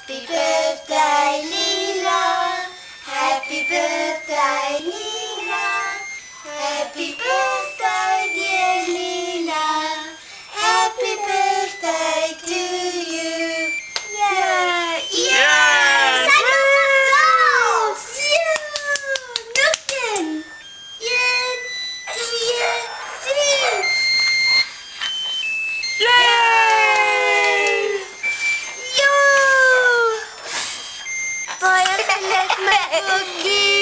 Happy birthday, Lila. Happy birthday, Lila. Happy birthday, dear Lila. Happy birthday to you. Yeah, yeah. Santa Claus. Yeah, nothing. Yeah, 3. Yay! Yo! Får jag ta med cookie?